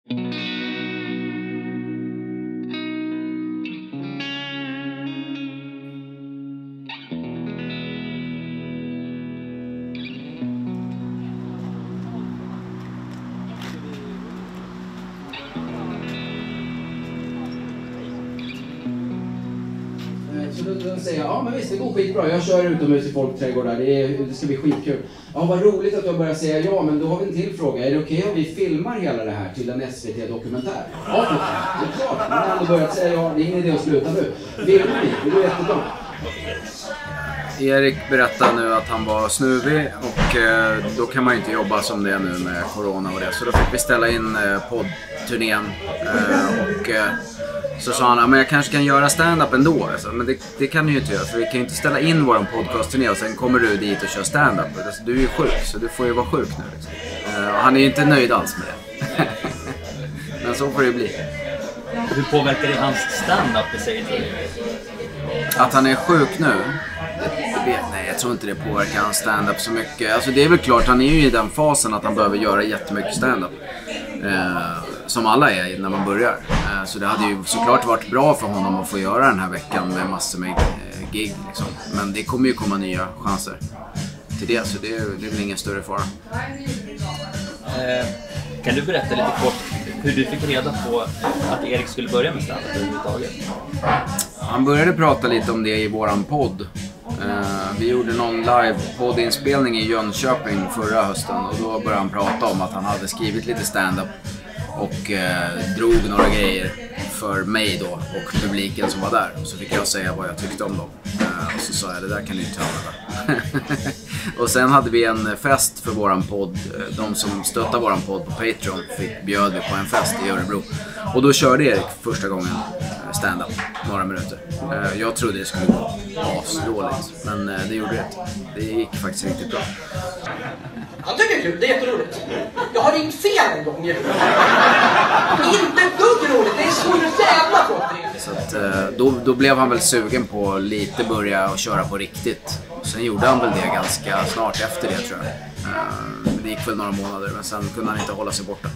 Då säger jag, ja men visst det går skitbra, jag kör utomhus i folkträdgårdar, det ska bli skitkul. Ja vad roligt att du har börjat säga ja, men då har vi en till fråga. Är det okej om vi filmar hela det här till en SVT-dokumentär? Ja, det är klart, men jag har ändå börjat säga ja, det är ingen idé att sluta nu. Filmar vi, det går jättebra. Erik berättade nu att han var snuvig och då kan man ju inte jobba som det är nu med corona och det. Så då fick vi ställa in poddturnén och så sa han, men jag kanske kan göra stand-up ändå. Alltså, men det kan du ju inte göra, för vi kan ju inte ställa in vår podcast-turné och sen kommer du dit och kör stand-up. Alltså, du är ju sjuk, så du får ju vara sjuk nu. Liksom. Och han är ju inte nöjd alls med det. Men så får det bli. Hur påverkar det hans stand-up i sig? Att han är sjuk nu? Nej, jag tror inte det påverkar hans stand-up så mycket. Alltså det är väl klart, han är ju i den fasen att han behöver göra jättemycket stand-up. Som alla är när man börjar. Så det hade ju såklart varit bra för honom att få göra den här veckan med massor med gig. Liksom. Men det kommer ju komma nya chanser till det, så det är väl ingen större fara. Kan du berätta lite kort hur du fick reda på att Erik skulle börja med stand-up överhuvudtaget? Han började prata lite om det i våran podd. Vi gjorde någon live-poddinspelning i Jönköping förra hösten och då började han prata om att han hade skrivit lite stand-up och drog några grejer för mig då och publiken som var där. Så fick jag säga vad jag tyckte om dem. Och så sa jag, det där kan du inte använda. Och sen hade vi en fest för våran podd. De som stöttar våran podd på Patreon bjöd vi på en fest i Örebro. Och då körde Erik första gången stand-up, några minuter. Jag trodde det skulle gå asdåligt, men det gjorde det. Det gick faktiskt riktigt bra. Jag tycker det är kul, det är jätteroligt. Jag har ringt fel en gång. Inte ett dugg roligt, det är så jävla gott. Så att, då blev han väl sugen på lite börja och köra på riktigt. Sen gjorde han väl det ganska snart efter det, tror jag. Det gick väl några månader, men sen kunde han inte hålla sig borta.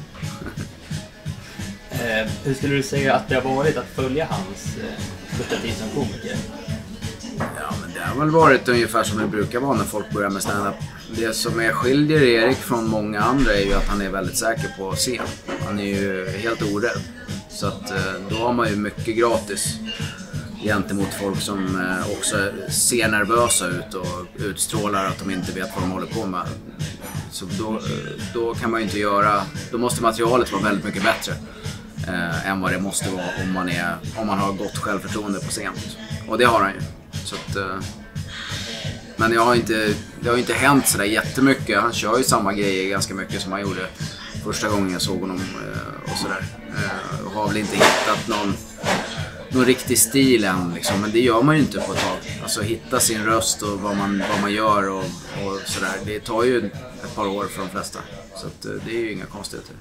Hur skulle du säga att det har varit att följa hans första tid som komiker? Ja, men det har väl varit ungefär som det brukar vara när folk börjar med stand-up. Det som skiljer Erik från många andra är ju att han är väldigt säker på scen. Han är ju helt orädd. Så att då har man ju mycket gratis gentemot folk som också ser nervösa ut och utstrålar att de inte vet vad de håller på med. Så då kan man ju inte göra, då måste materialet vara väldigt mycket bättre än vad det måste vara om man har gott självförtroende på scen. Och det har han ju. Så att, men det har inte hänt sådär jättemycket. Han kör ju samma grejer ganska mycket som han gjorde första gången jag såg honom och sådär. Och har väl inte hittat någon riktig stil än liksom. Men det gör man ju inte på ett tag. Alltså hitta sin röst och vad man gör och sådär. Det tar ju ett par år för de flesta. Så att, det är ju inga konstigheter.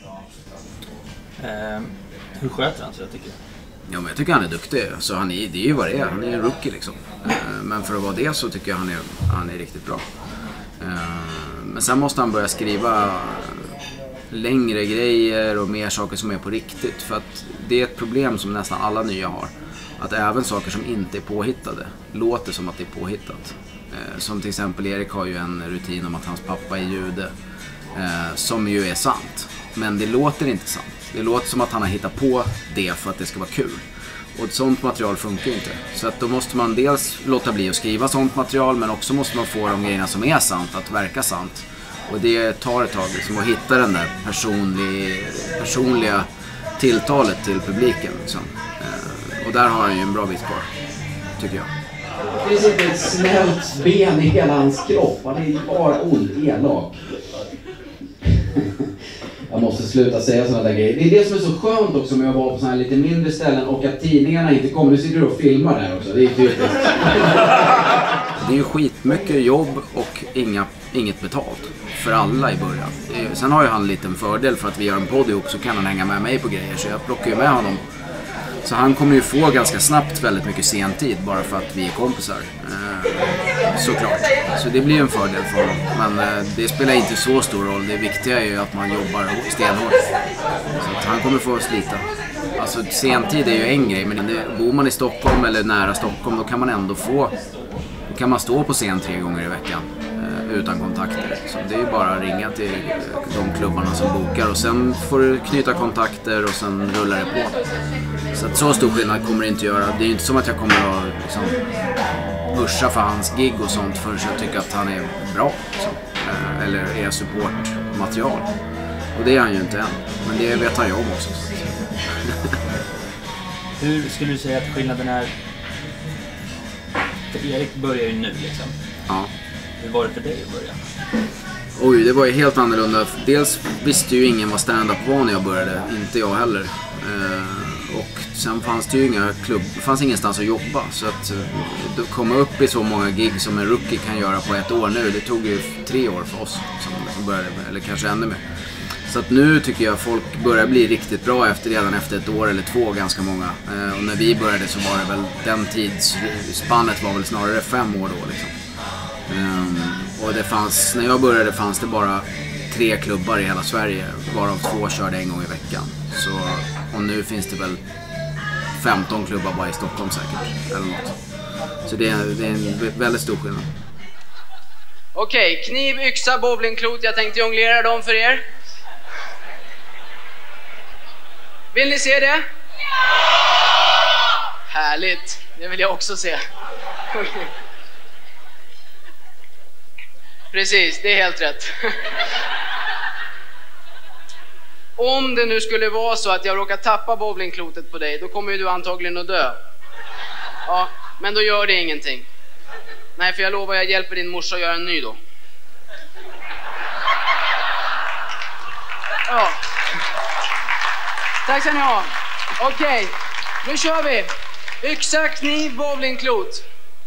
Hur sköter han sig, jag tycker? Ja, men jag tycker han är duktig. Så det är ju vad det är. Han är en rookie liksom. Men för att vara det så tycker jag han är riktigt bra. Men sen måste han börja skriva längre grejer och mer saker som är på riktigt. För att det är ett problem som nästan alla nya har. Att även saker som inte är påhittade låter som att det är påhittat. Som till exempel Erik har ju en rutin om att hans pappa är jude. Som ju är sant. Men det låter inte sant. Det låter som att han har hittat på det för att det ska vara kul. Och ett sånt material funkar inte. Så att då måste man dels låta bli att skriva sånt material, men också måste man få de grejerna som är sant att verka sant. Och det tar ett tag liksom, att hitta den där personliga tilltalet till publiken. Liksom. Och där har han ju en bra bit kvar, tycker jag. Det sitter ett smält ben i hela hans kropp. Han är bara ond, elak. Jag måste sluta säga sådana där grejer. Det är det som är så skönt också med att vara på sådana här lite mindre ställen och att tidningarna inte kommer. Nu sitter du och filmar där också. Det är typiskt. Det är ju skitmycket jobb och inget betalt för alla i början. Sen har ju han en liten fördel för att vi gör en podd ihop, så kan han hänga med mig på grejer. Så jag plockar ju med honom. Så han kommer ju få ganska snabbt väldigt mycket sentid bara för att vi är kompisar. såklart. Så det blir en fördel för honom. Men det spelar inte så stor roll. Det viktiga är ju att man jobbar stenhårt. Så att han kommer få slita. Alltså sentid är ju en grej, men bor man i Stockholm eller nära Stockholm, då kan man ändå då kan man stå på scen 3 gånger i veckan utan kontakter. Så det är ju bara att ringa till de klubbarna som bokar och sen får du knyta kontakter och sen rullar det på. Så att så stor skillnad kommer det inte göra. Det är ju inte som att jag kommer att liksom pusha för hans gig och sånt förrän jag tycker att han är bra liksom. Eller är supportmaterial. Och det är han ju inte än. Men det vet han ju om också. Så. Hur skulle du säga att skillnaden är? För Erik börjar ju nu liksom. Ja. Hur var det för dig att börja? Oj, det var ju helt annorlunda. Dels visste ju ingen vad stand-up var när jag började. Inte jag heller. Och sen fanns det ju det fanns ingenstans att jobba. Så att komma upp i så många gig som en rookie kan göra på ett år nu. Det tog ju 3 år för oss som började, eller kanske ännu mer. Så att nu tycker jag folk börjar bli riktigt bra redan efter 1 år eller 2 ganska många. Och när vi började så var det väl den tidsspannet var väl snarare 5 år då liksom. Och när jag började fanns det bara 3 klubbar i hela Sverige, varav 2 körde 1 gång i veckan. Så, och nu finns det väl 15 klubbar bara i Stockholm säkert, eller något. Så det är en väldigt stor skillnad. Okej, kniv, yxa, bowlingklot. Jag tänkte jonglera dem för er. Vill ni se det? Ja! Härligt, det vill jag också se. Precis, det är helt rätt. Om det nu skulle vara så att jag råkar tappa bowlingklotet på dig, då kommer ju du antagligen att dö. Ja, men då gör det ingenting. Nej, för jag lovar jag hjälper din morsa att göra en ny då. Ja. Tack ska ni ha. Okej, nu kör vi. Yxa, kniv, bowlingklot.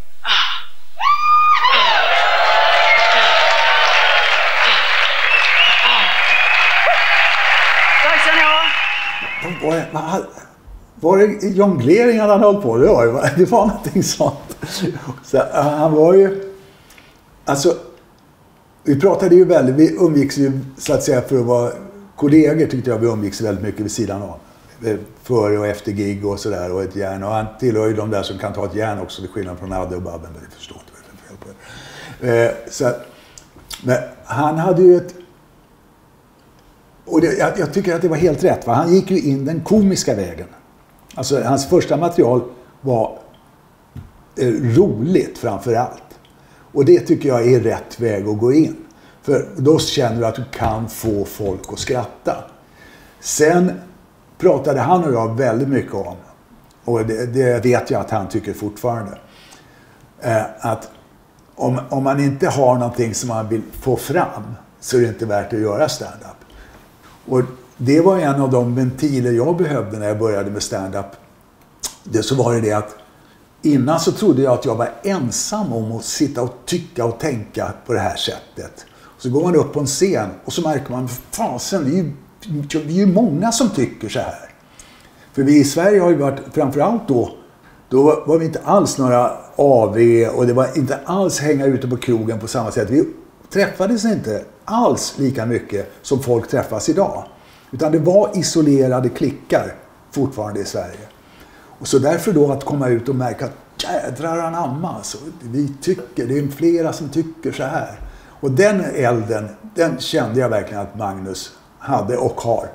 Tack ska ni ha. Var det jonglering han höll på? Det var någonting sånt. Så, han var ju... Alltså, vi pratade ju väldigt... Vi umgicks ju så att säga för att vara kollegor, tyckte jag vi umgicks väldigt mycket vid sidan av. Före och efter gig och sådär och ett järn. Och han tillhör ju de där som kan ta ett järn också, till skillnad från Adde och Babben. Men det förstår inte vad det är fel på det. Så, men han hade ju ett... Och jag tycker att det var helt rätt. Va? Han gick ju in den komiska vägen. Alltså hans första material var roligt framför allt. Och det tycker jag är rätt väg att gå in. För då känner du att du kan få folk att skratta. Sen pratade han och jag väldigt mycket om. Och det vet jag att han tycker fortfarande. Att om man inte har någonting som man vill få fram, så är det inte värt att göra stand-up. Och det var en av de ventiler jag behövde när jag började med stand-up. Så var det att innan så trodde jag att jag var ensam om att sitta och tycka och tänka på det här sättet. Så går man upp på en scen och så märker man, fasen, det är ju många som tycker så här. För vi i Sverige har ju varit, framförallt då var vi inte alls några AV och det var inte alls hänga ute på krogen på samma sätt. Vi träffades inte alls lika mycket som folk träffas idag. Utan det var isolerade klickar fortfarande i Sverige. Och så därför då att komma ut och märka att jädrar anamma, alltså, vi tycker, det är flera som tycker så här. Och den elden, den kände jag verkligen att Magnus hade och har.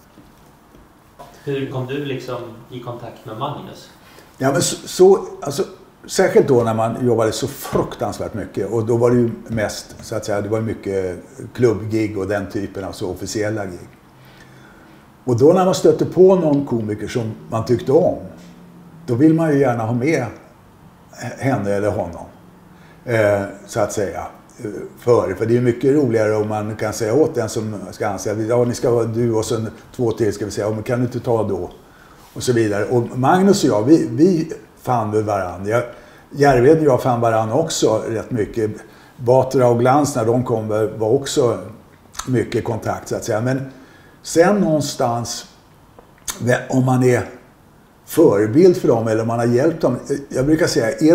Hur kom du liksom i kontakt med Magnus? Ja, men alltså, särskilt då när man jobbade så fruktansvärt mycket. Och då var det ju mest, så att säga, det var mycket klubbgig och den typen av så officiella gig. Och då när man stötte på någon komiker som man tyckte om, då vill man ju gärna ha med henne eller honom. Så att säga. För det är mycket roligare om man kan säga åt den som ska ansäga, ja, ni ska vara du och sen 2 till ska vi säga, men kan du inte ta då? Och så vidare. Och Magnus och jag, vi fann väl varandra. Järved och jag fann varandra också rätt mycket. Batra och Glans när de kom var också mycket kontakt så att säga. Men sen någonstans, om man är förebild för dem eller om man har hjälpt dem. Jag brukar säga, är de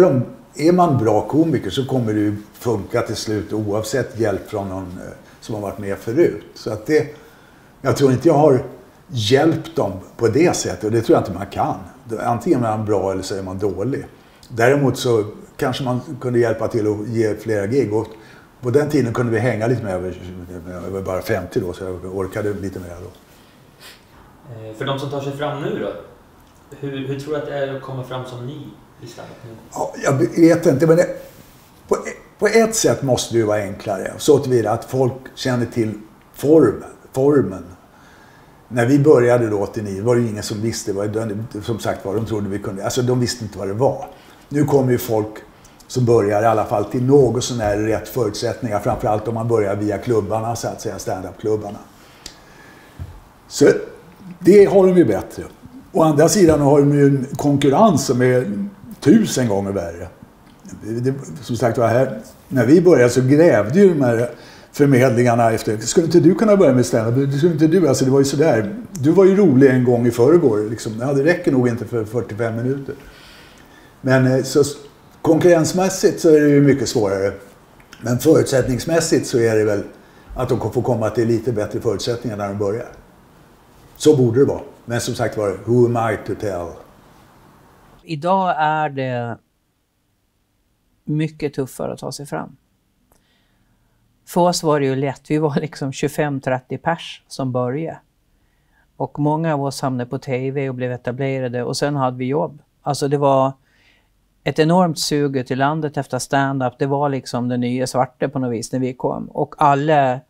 är man bra komiker så kommer det ju funka till slut oavsett hjälp från någon som har varit med förut. Så att jag tror inte jag har hjälpt dem på det sättet, och det tror jag inte man kan. Antingen är man bra eller så är man dålig. Däremot så kanske man kunde hjälpa till att ge flera gig, och på den tiden kunde vi hänga lite med. Jag var bara 50 då, så jag orkade lite mer då. För de som tar sig fram nu då, hur tror du att det är att komma fram som ny i stand-up nu? Ja, jag vet inte, men på ett sätt måste det ju vara enklare. Så tillvida att folk känner till formen. När vi började då 89 var det ju ingen som visste som sagt var, de trodde vi kunde, alltså de visste inte vad det var. Nu kommer ju folk som börjar i alla fall till något sån här rätt förutsättningar, framförallt om man börjar via klubbarna, så att säga, stand-up-klubbarna. Så det har de ju bättre. Å andra sidan har de ju en konkurrens som är 1000 gånger värre. Som sagt var, här, när vi började så grävde ju de här förmedlingarna efter. Skulle inte du kunna börja med stand-up? Skulle inte du? Alltså det var ju sådär. Du var ju rolig en gång i förrgår. Liksom. Ja, det räcker nog inte för 45 minuter. Men så konkurrensmässigt så är det ju mycket svårare. Men förutsättningsmässigt så är det väl att de får komma till lite bättre förutsättningar när de börjar. Så borde det vara. Men som sagt var, who am I to tell? Idag är det mycket tuffare att ta sig fram. För oss var det ju lätt. Vi var liksom 25-30 pers som började. Och många av oss hamnade på tv och blev etablerade. Och sen hade vi jobb. Alltså det var ett enormt sug till landet efter stand-up. Det var liksom den nya svarta på något vis när vi kom. Och alla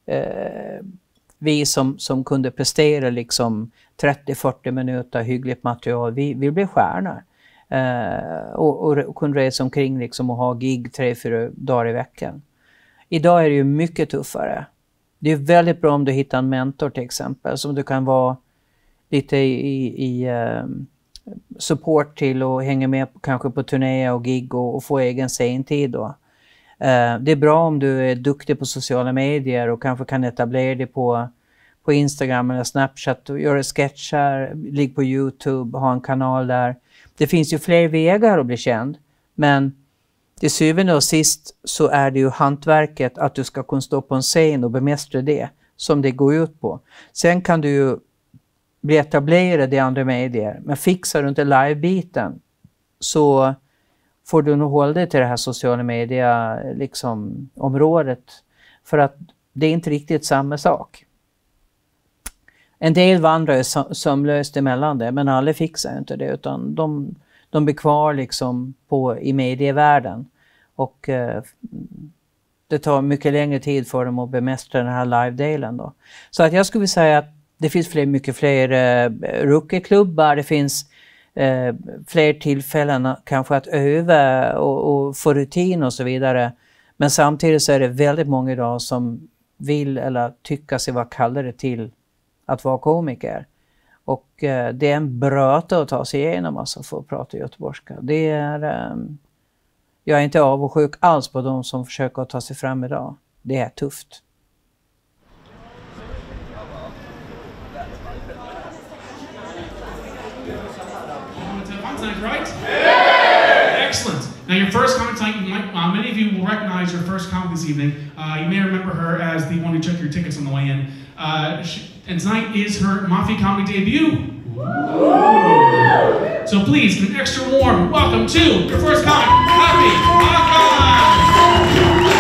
vi som kunde prestera liksom 30-40 minuter hyggligt material. Vi blev stjärnor. Och kunde resa omkring liksom och ha gig 3-4 dagar i veckan. Idag är det ju mycket tuffare. Det är väldigt bra om du hittar en mentor till exempel. Som du kan vara lite i support till och hänga med kanske på turné och gig och få egen scentid då. Det är bra om du är duktig på sociala medier och kanske kan etablera dig på Instagram eller Snapchat och göra sketcher, ligga på YouTube, ha en kanal där. Det finns ju fler vägar att bli känd, men till syvende och sist så är det ju hantverket att du ska kunna stå på en scen och bemästra det som det går ut på. Sen kan du ju bli etablerad i andra medier, men fixar du inte live-biten så får du nog hålla dig till det här sociala media liksom, området. För att det är inte riktigt samma sak. En del vandrar sömlöst emellan det, men alla fixar inte det, utan de blir kvar liksom i medievärlden. Och det tar mycket längre tid för dem att bemästra den här live-delen då. Så att jag skulle säga att det finns mycket fler rookieklubbar, det finns fler tillfällen kanske att öva och få rutin och så vidare. Men samtidigt så är det väldigt många idag som vill eller tycker sig vara kallade till att vara komiker. Och det är en bröte att ta sig igenom alltså, för att prata göteborgska. Det är, jag är inte avundsjuk alls på de som försöker ta sig fram idag. Det är tufft. Right? Yeah! Excellent. Now your first comic tonight, many of you will recognize your first comic this evening. You may remember her as the one who took your tickets on the way in. And tonight is her Mafia comedy debut. Woo! So please, give an extra warm welcome to your first comic, Happy Hawkeye!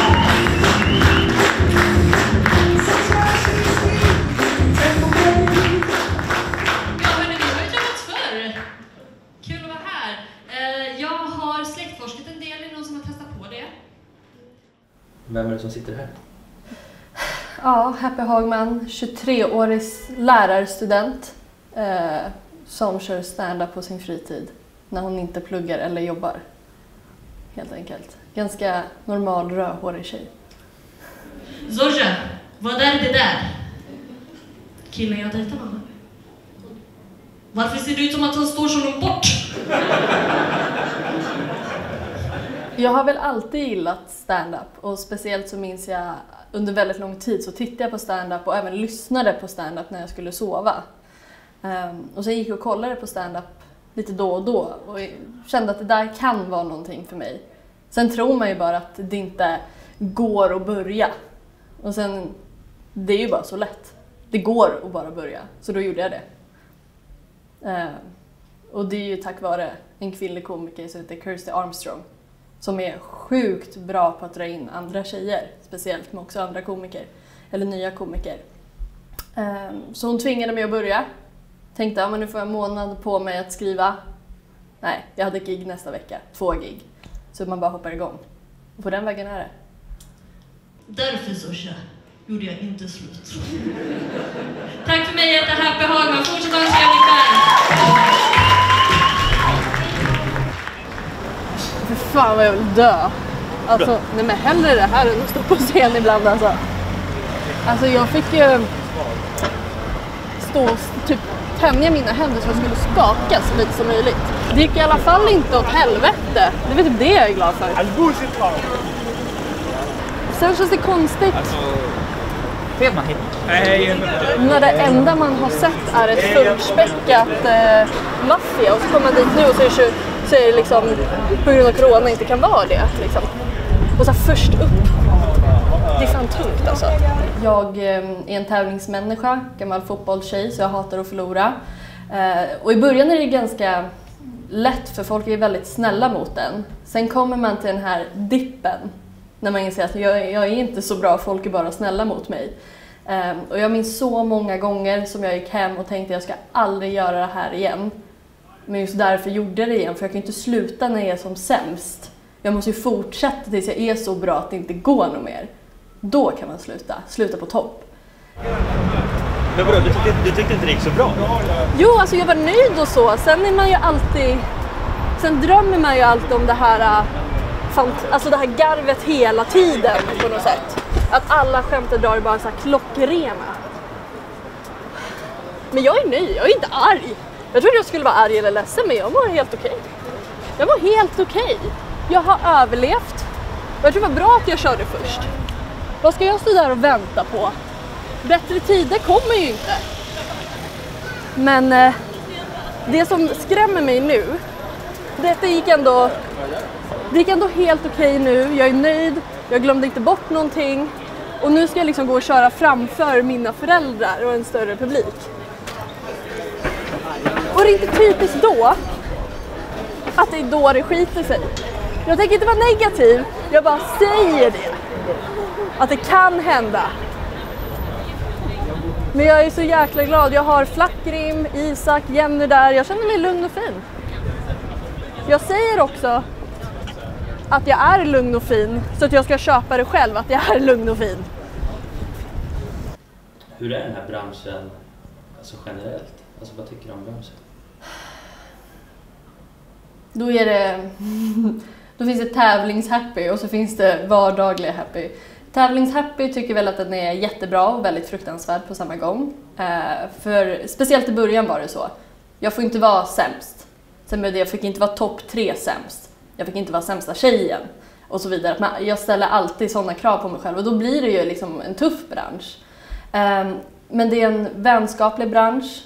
Vem är det som sitter här? Ja, Happy Hagman, 23-årig lärarstudent som kör stand-up på sin fritid när hon inte pluggar eller jobbar. Helt enkelt. Ganska normal rödhårig tjej. Zorja, vad är det där? Killen jag dejtar med. Varför ser det ut som att han står så långt bort? Jag har väl alltid gillat stand-up och speciellt så minns jag under väldigt lång tid så tittade jag på stand-up och även lyssnade på stand-up när jag skulle sova. Och sen gick jag och kollade på stand-up lite då och då och kände att det där kan vara någonting för mig. Sen tror man ju bara att det inte går att börja. Och sen, det är ju bara så lätt. Det går att bara börja, så då gjorde jag det. Och det är ju tack vare en kvinnlig komiker som heter Kirsty Armstrong, som är sjukt bra på att dra in andra tjejer, speciellt med också andra komiker, eller nya komiker. Så hon tvingade mig att börja. Tänkte, men nu får jag en månad på mig att skriva. Nej, jag hade gig nästa vecka, 2 gig. Så man bara hoppar igång. Och på den vägen är det. Därför Sosha gjorde jag inte slut. Tack för mig, jag heter Happy Hagman. Fortsätt önska er ikväll. För fan vad jag vill dö. Alltså, nej men hellre det här än att stå på scen ibland alltså. Alltså jag fick ju stå och typ tämja mina händer så jag skulle skaka så lite som möjligt. Det gick i alla fall inte åt helvete. Det är typ det jag är glad för. Sen känns det konstigt. När det enda man har sett är ett fullspäckat maffia och så kommer man dit nu och så är det liksom på grund av corona inte kan vara det liksom. Och så först upp. Det är fan tungt alltså. Jag är en tävlingsmänniska, gammal fotbollstjej, så jag hatar att förlora. Och i början är det ganska lätt för folk är väldigt snälla mot en. Sen kommer man till den här dippen när man inser att jag är inte så bra, folk är bara snälla mot mig. Och jag minns så många gånger som jag gick hem och tänkte jag ska aldrig göra det här igen. Men just därför gjorde jag det igen, för jag kan inte sluta när jag är som sämst. Jag måste ju fortsätta tills jag är så bra att det inte går något mer. Då kan man sluta på topp. Men vadå, du tyckte inte det gick så bra? Jo, alltså jag var nöjd och så. Sen är man ju alltid... Sen drömmer man ju alltid om det här... Alltså det här garvet hela tiden på något sätt. Att alla skämt och drar bara så här klockrena. Men jag är nöjd, jag är inte arg. Jag trodde jag skulle vara arg eller ledsen, men jag var helt okej. Jag var helt okej. Jag har överlevt. Jag tror det var bra att jag körde först. Vad ska jag stå där och vänta på? Bättre tider kommer ju inte. Men det som skrämmer mig nu, det gick ändå helt okej nu. Jag är nöjd, jag glömde inte bort någonting. Och nu ska jag liksom gå och köra framför mina föräldrar och en större publik. Och det är inte typiskt då att det är då det skiter sig. Jag tänker inte vara negativ, jag bara säger det. Att det kan hända. Men jag är så jäkla glad. Jag har Flackrim, Isak, Jenny där. Jag känner mig lugn och fin. Jag säger också att jag är lugn och fin, så att jag ska köpa det själv, att jag är lugn och fin. Hur är den här branschen alltså generellt? Alltså vad tycker du om branschen? Då är det... Då finns det tävlingshappy och så finns det vardagliga happy. Tävlingshappy tycker väl att den är jättebra och väldigt fruktansvärd på samma gång. För speciellt i början var det så. Jag får inte vara sämst. Sen med det, jag fick inte vara topp 3 sämst. Jag fick inte vara sämsta tjejen. Och så vidare. Men jag ställer alltid sådana krav på mig själv. Och då blir det ju liksom en tuff bransch. Men det är en vänskaplig bransch.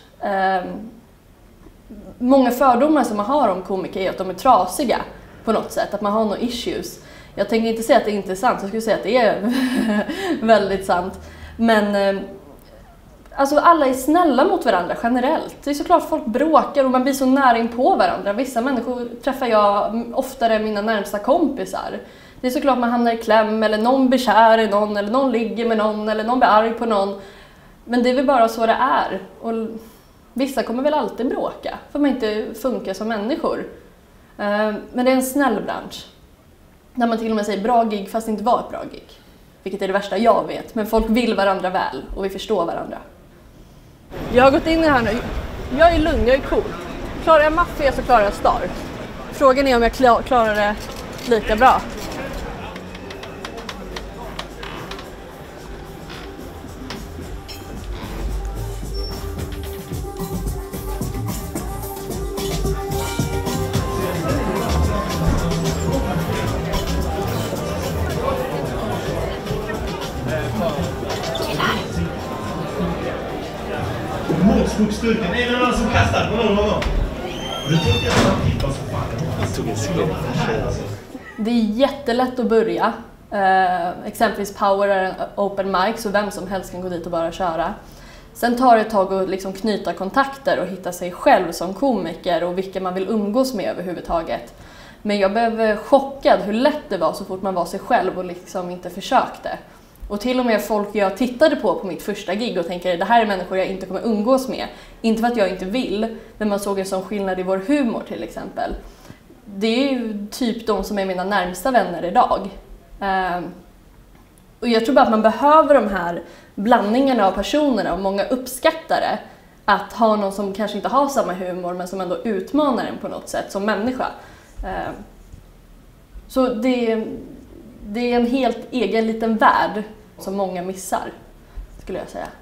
Många fördomar som man har om komiker är att de är trasiga på något sätt. Att man har några issues. Jag tänker inte säga att det är inte sant. Jag skulle säga att det är väldigt sant. Men alltså alla är snälla mot varandra generellt. Det är såklart folk bråkar och man blir så nära in på varandra. Vissa människor träffar jag oftare än mina närmsta kompisar. Det är såklart man hamnar i kläm eller någon blir kär i någon eller någon ligger med någon eller någon blir arg på någon. Men det är väl bara så det är. Och vissa kommer väl alltid bråka för man inte funkar som människor. Men det är en snäll bransch. Där man till och med säger bra gig fast det inte var ett bra gig. Vilket är det värsta jag vet. Men folk vill varandra väl och vi förstår varandra. Jag har gått in i det här nu. Jag är lugn, jag är cool. Klarar jag maffia så klarar jag star. Frågan är om jag klarar det lika bra. Målskogsstyrkan, är det någon som kastar på någon gång? Det är jättelätt att börja. Exempelvis Power är en open mic så vem som helst kan gå dit och bara köra. Sen tar det ett tag att liksom knyta kontakter och hitta sig själv som komiker och vilka man vill umgås med överhuvudtaget. Men jag blev chockad hur lätt det var så fort man var sig själv och liksom inte försökte. Och till och med folk jag tittade på mitt första gig och tänker det här är människor jag inte kommer umgås med. Inte för att jag inte vill, men man såg en sån skillnad i vår humor till exempel. Det är ju typ de som är mina närmsta vänner idag. Och jag tror bara att man behöver de här blandningarna av personerna och många uppskattare. Att ha någon som kanske inte har samma humor men som ändå utmanar en på något sätt som människa. Så det är en helt egen liten värld som många missar, skulle jag säga.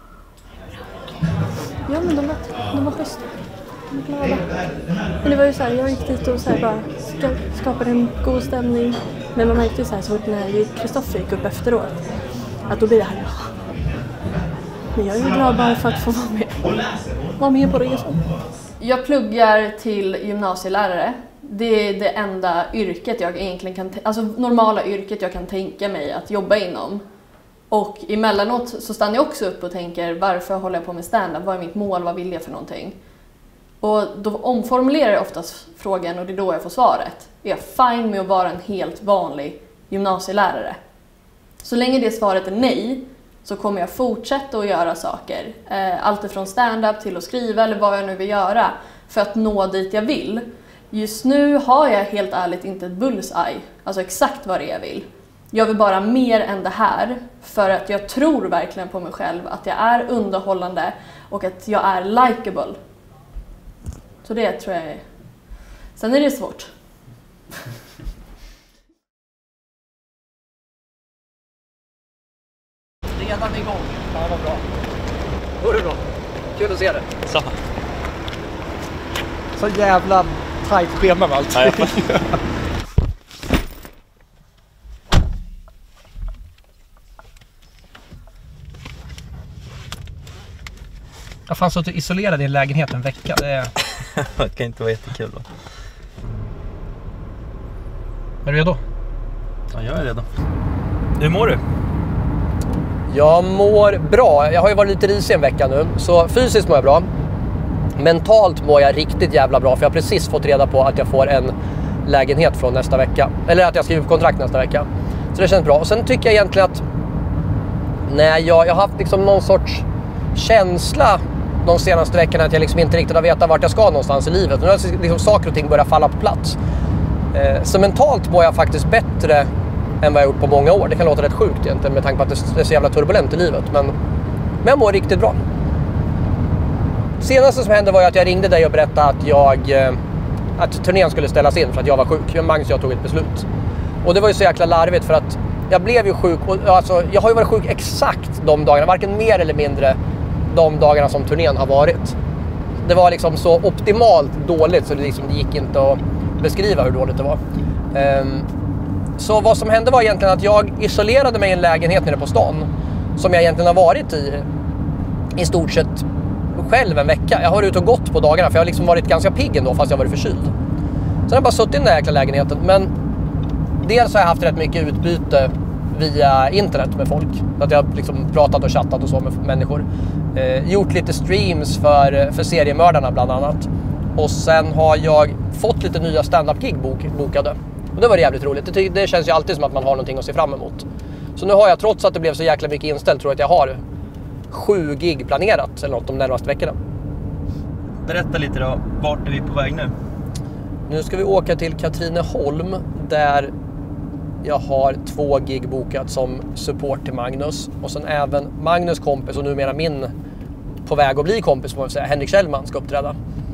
Ja, men de var schyssta. De var glada. Men det var ju så här, jag gick dit och så här bara skapade en god stämning. Men man märkte ju så här, så fort när Kristoffer gick upp efteråt, att då blir det här, men jag är ju glad bara för att få vara med på resan. Jag pluggar till gymnasielärare. Det är det enda yrket jag egentligen kan, alltså normala yrket jag kan tänka mig att jobba inom. Och emellanåt så stannar jag också upp och tänker, varför håller jag på med stand-up? Vad är mitt mål? Vad vill jag för någonting? Och då omformulerar jag oftast frågan och det är då jag får svaret. Är jag fine med att vara en helt vanlig gymnasielärare? Så länge det svaret är nej så kommer jag fortsätta att göra saker. Allt ifrån stand-up till att skriva eller vad jag nu vill göra för att nå dit jag vill. Just nu har jag helt ärligt inte ett bullseye, alltså exakt vad det är jag vill. Jag vill bara mer än det här för att jag tror verkligen på mig själv att jag är underhållande och att jag är likeable. Så det tror jag är. Sen är det svårt. Redan igång. Ja, vad bra. Går det bra? Kul att se det. Samma. Så jävla tajt schema med allt. Ja, Jag fanns så isolerad i en lägenhet en vecka. Det kan inte vara jättekul va? Är du redo? Ja, jag är redo. Hur mår du? Jag mår bra. Jag har ju varit lite risig en vecka nu. Så fysiskt mår jag bra. Mentalt mår jag riktigt jävla bra. För jag har precis fått reda på att jag får en lägenhet från nästa vecka. Eller att jag skriver på kontrakt nästa vecka. Så det känns bra. Och sen tycker jag egentligen att jag har haft liksom någon sorts känsla de senaste veckorna att jag liksom inte riktigt har vetat vart jag ska någonstans i livet. Nu har liksom saker och ting börjat falla på plats. Så mentalt mår jag faktiskt bättre än vad jag gjort på många år. Det kan låta rätt sjukt egentligen med tanke på att det är så jävla turbulent i livet. Men jag mår riktigt bra. Senaste som hände var ju att jag ringde dig och berättade att turnén skulle ställas in för att jag var sjuk. Men Magnus och jag tog ett beslut. Och det var ju så jäkla larvigt för att jag blev ju sjuk. Och, alltså, jag har ju varit sjuk exakt de dagarna. Varken mer eller mindre de dagarna som turnén har varit. Det var liksom så optimalt dåligt så det gick inte att beskriva hur dåligt det var. Så vad som hände var egentligen att jag isolerade mig i en lägenhet nere på stan. Som jag egentligen har varit i stort sett själv en vecka. Jag har varit ute och gått på dagarna för jag har liksom varit ganska pigg ändå fast jag varit förkyld. Så jag har bara suttit i den där jäkla lägenheten. Men dels har jag haft rätt mycket utbyte via internet med folk. Att jag har liksom pratat och chattat och så med människor. Gjort lite streams för seriemördarna bland annat. Och sen har jag fått lite nya stand-up-gig bokade. Och det var jävligt roligt. Det känns ju alltid som att man har någonting att se fram emot. Så nu har jag, trots att det blev så jäkla mycket inställt, tror jag att jag har 7 gig planerat eller något de närmaste veckorna. Berätta lite då, vart är vi på väg nu? Nu ska vi åka till Katrineholm där jag har 2 gig bokat som support till Magnus. Och sen även Magnus kompis och numera min på väg att bli kompis, får man säga, Henrik Kjellman ska uppträda.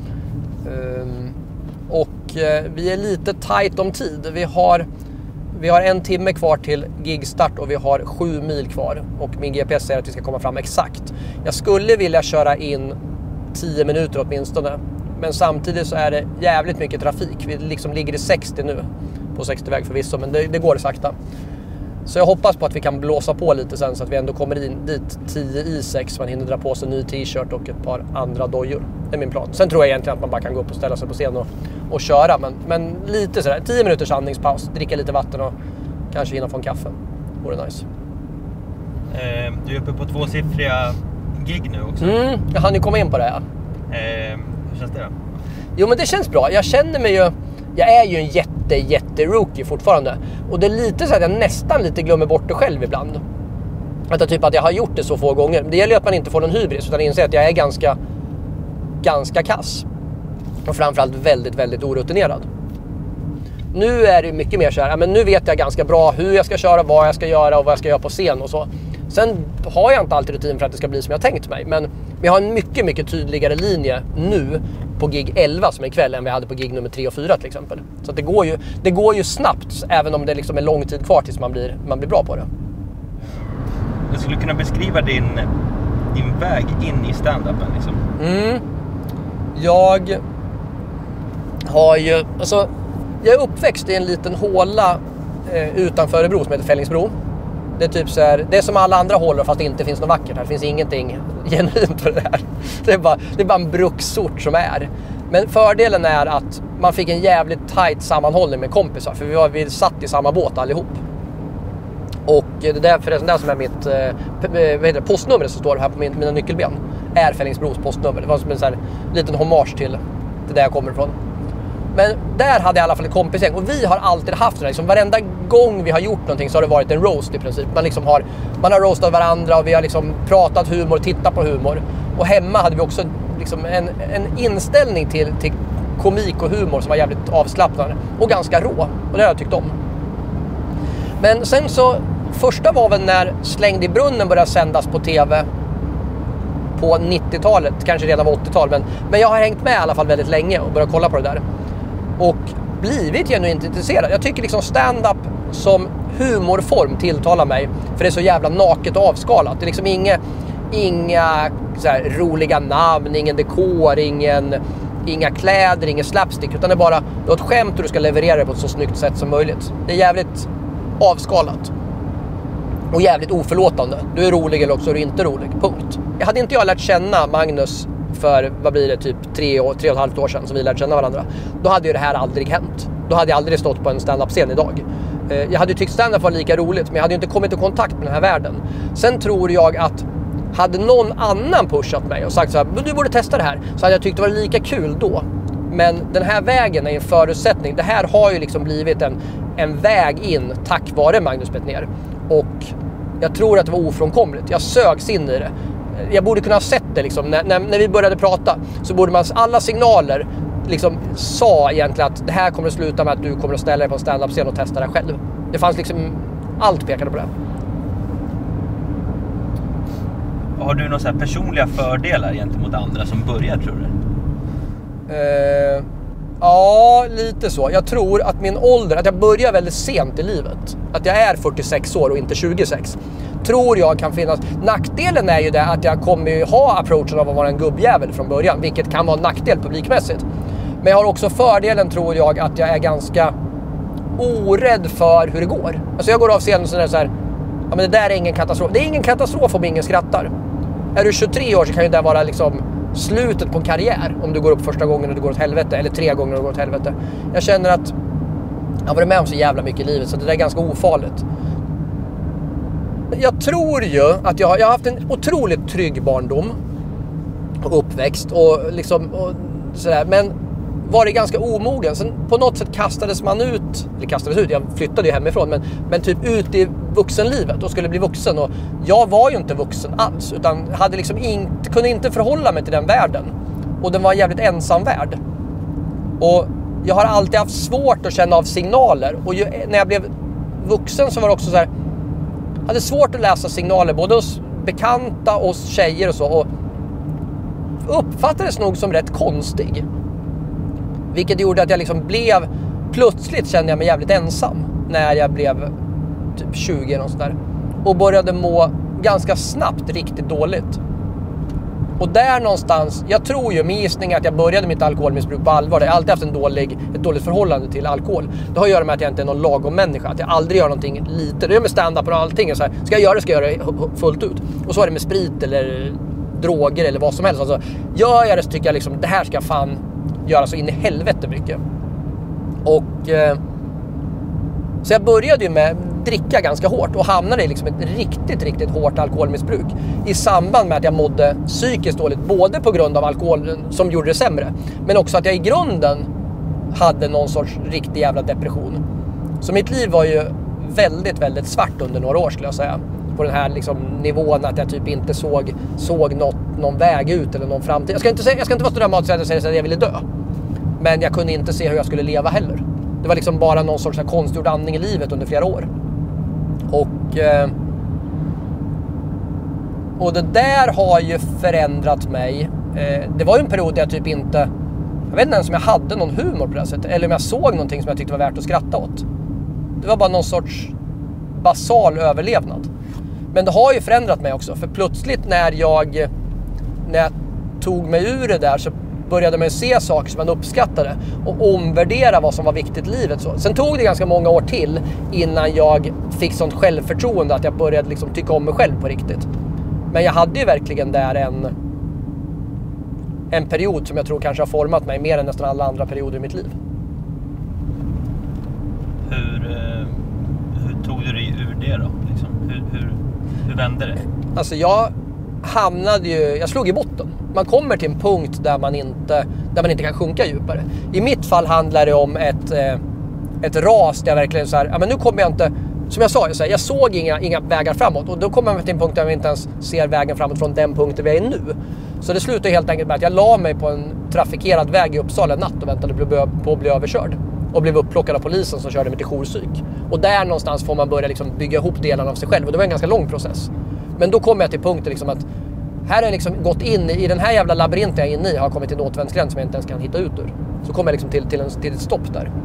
Och vi är lite tight om tid. Vi har 1 timme kvar till gigstart och vi har 7 mil kvar. Och min GPS säger att vi ska komma fram exakt. Jag skulle vilja köra in 10 minuter åtminstone. Men samtidigt så är det jävligt mycket trafik. Vi liksom ligger i 60 nu. På 60-väg förvisso, men det går sakta. Så jag hoppas på att vi kan blåsa på lite sen så att vi ändå kommer in dit 10 i 6. Man hinner dra på sig en ny t-shirt och ett par andra dojor. Det är min plan. Sen tror jag egentligen att man bara kan gå upp och ställa sig på scen och köra. Men lite sådär, 10 minuters andningspaus, dricka lite vatten och kanske hinna få en kaffe. Vore nice. Du är uppe på 2-siffriga gig nu också. Jag hann ju komma in på det, ja. Hur känns det då? Jo, men det känns bra. Jag känner mig ju... Jag är ju en jätte rookie fortfarande. Och det är lite så att jag nästan lite glömmer bort det själv ibland. Att jag har gjort det så få gånger. Det gäller ju att man inte får någon hybris, utan inser att jag är ganska kass. Och framförallt väldigt orutinerad. Nu är det mycket mer så här, men nu vet jag ganska bra hur jag ska köra, vad jag ska göra och vad jag ska göra på scen och så. Sen har jag inte alltid rutin för att det ska bli som jag tänkt mig. Men vi har en mycket tydligare linje nu på gig 11 som är ikväll än vi hade på gig nummer 3 och 4 till exempel. Så att det går ju snabbt, även om det liksom är lång tid kvar tills man blir bra på det. Du skulle kunna beskriva din väg in i stand-upen liksom. Jag har ju... Alltså, jag är uppväxt i en liten håla utanför Örebro som heter Fällingsbro. Det är typ så här, det är som alla andra hålor fast det inte finns något vackert här. Det finns ingenting genuint på det här. Det är bara en bruksort som är. Men fördelen är att man fick en jävligt tight sammanhållning med kompisar. För vi satt i samma båt allihop. Och det är förresten där som är mitt postnummer som står här på mina nyckelben. Är Fällingsbros postnummer. Det var som en sån här liten hommage till där jag kommer ifrån. Men där hade jag i alla fall ett kompisgäng. Och vi har alltid haft det. Liksom, varenda gång vi har gjort någonting så har det varit en roast i princip. Man har roastat varandra och vi har liksom pratat humor, tittat på humor. Och hemma hade vi också liksom en inställning till komik och humor som var jävligt avslappnad. Och ganska rå. Och det har jag tyckt om. Men sen så, första var väl när Slängd i brunnen började sändas på tv på 90-talet, kanske redan var 80-tal. Men jag har hängt med i alla fall väldigt länge och börjat kolla på det där. Och blivit genuint intresserad. Jag tycker liksom stand-up som humorform tilltalar mig. För det är så jävla naket och avskalat. Det är liksom inga så här roliga namn, ingen dekor, inga kläder, ingen slapstick. Utan det är bara, du har ett skämt och du ska leverera det på ett så snyggt sätt som möjligt. Det är jävligt avskalat. Och jävligt oförlåtande. Du är rolig eller också är du inte rolig. Punkt. Hade inte jag lärt känna Magnus för, vad blir det, typ 3,5 år sedan som vi lärde känna varandra. Då hade ju det här aldrig hänt. Då hade jag aldrig stått på en stand-up-scen idag. Jag hade ju tyckt stand-up var lika roligt, men jag hade ju inte kommit i kontakt med den här världen. Sen tror jag att hade någon annan pushat mig och sagt så här, du borde testa det här, så hade jag tyckt det var lika kul då. Men den här vägen är en förutsättning. Det här har ju liksom blivit en väg in tack vare Magnus Bettner. Och jag tror att det var ofrånkomligt. Jag sögs in i det. Jag borde kunna ha sett det liksom. När vi började prata så borde man, alla signaler liksom sa egentligen att det här kommer att sluta med att du kommer att ställa dig på en stand-up-scen och testa det själv. Det fanns liksom, allt pekade på det. Har du några så här personliga fördelar gentemot andra som börjar, tror du? Ja, lite så. Jag tror att min ålder, att jag börjar väldigt sent i livet. Att jag är 46 år och inte 26. Tror jag kan finnas. Nackdelen är ju det att jag kommer ju ha approachen av att vara en gubbjävel från början. Vilket kan vara en nackdel publikmässigt. Men jag har också fördelen, tror jag, att jag är ganska orädd för hur det går. Alltså jag går av scenen och så här, ja men det där är ingen katastrof. Det är ingen katastrof om ingen skrattar. Är du 23 år så kan ju det vara liksom slutet på en karriär om du går upp första gången och det går åt helvete, eller 3 gånger och det går åt helvete. Jag känner att jag har varit med om så jävla mycket i livet, så det där är ganska ofarligt. Jag tror ju att jag har haft en otroligt trygg barndom och uppväxt och liksom och sådär, men var det ganska omogen. Sen på något sätt kastades ut, jag flyttade ju hemifrån, men typ ut i vuxenlivet och skulle bli vuxen, och jag var ju inte vuxen alls, utan hade liksom kunde inte förhålla mig till den världen, och den var en jävligt ensam värld. Och jag har alltid haft svårt att känna av signaler, och när jag blev vuxen så var det också så här, jag hade svårt att läsa signaler både hos bekanta och hos tjejer och så, och uppfattades nog som rätt konstig. Vilket gjorde att jag liksom plötsligt kände jag mig jävligt ensam när jag blev typ 20 eller sånt där. Och började må ganska snabbt riktigt dåligt. Och där någonstans, jag tror ju, min gissning att jag började mitt alkoholmissbruk på allvar. Jag har alltid haft ett dåligt förhållande till alkohol. Det har att göra med att jag inte är någon lagom människa. Att jag aldrig gör någonting lite. Det är med stand-up och allting. Så här, ska jag göra det fullt ut. Och så är det med sprit eller droger eller vad som helst. Alltså, gör jag det så tycker jag liksom, det här ska fan göra så in i helvete mycket. Och så jag började ju med dricka ganska hårt och hamnade i liksom ett riktigt hårt alkoholmissbruk i samband med att jag mådde psykiskt dåligt, både på grund av alkoholen som gjorde det sämre, men också att jag i grunden hade någon sorts riktig jävla depression. Så mitt liv var ju väldigt svart under några år, skulle jag säga, på den här liksom nivån att jag typ inte såg någon väg ut eller någon framtid. Jag ska inte vara så dramatisk att jag säger att jag ville dö, men jag kunde inte se hur jag skulle leva heller. Det var liksom bara någon sorts konstgjord andning i livet under flera år. Och det där har ju förändrat mig. Det var ju en period där jag typ inte... Jag vet inte ens om jag hade någon humor på det sättet. Eller om jag såg någonting som jag tyckte var värt att skratta åt. Det var bara någon sorts basal överlevnad. Men det har ju förändrat mig också. För plötsligt när jag tog mig ur det där så började man se saker som man uppskattade och omvärdera vad som var viktigt i livet. Så. Sen tog det ganska många år till innan jag fick sånt självförtroende att jag började liksom tycka om mig själv på riktigt. Men jag hade ju verkligen där en period som jag tror kanske har format mig mer än nästan alla andra perioder i mitt liv. Hur tog du dig ur det då? Liksom? Hur vände det? Alltså jag slog i botten. Man kommer till en punkt där man inte kan sjunka djupare. I mitt fall handlar det om ett ras där jag verkligen så här, ja men nu kommer jag inte, som jag sa, jag såg inga vägar framåt, och då kommer man till en punkt där vi inte ens ser vägen framåt från den punkten vi är nu. Så det slutade helt enkelt med att jag la mig på en trafikerad väg i Uppsala en natt och väntade på att bli överkörd. Och blev upplockad av polisen som körde mig till jourpsyk. Och där någonstans får man börja liksom bygga ihop delarna av sig själv. Och det var en ganska lång process. Men då kom jag till punkten liksom att här har jag liksom gått in i den här jävla labyrinten jag är inne i, har kommit till en återvändsgräns som jag inte ens kan hitta ut ur. Så kom jag liksom till ett stopp där.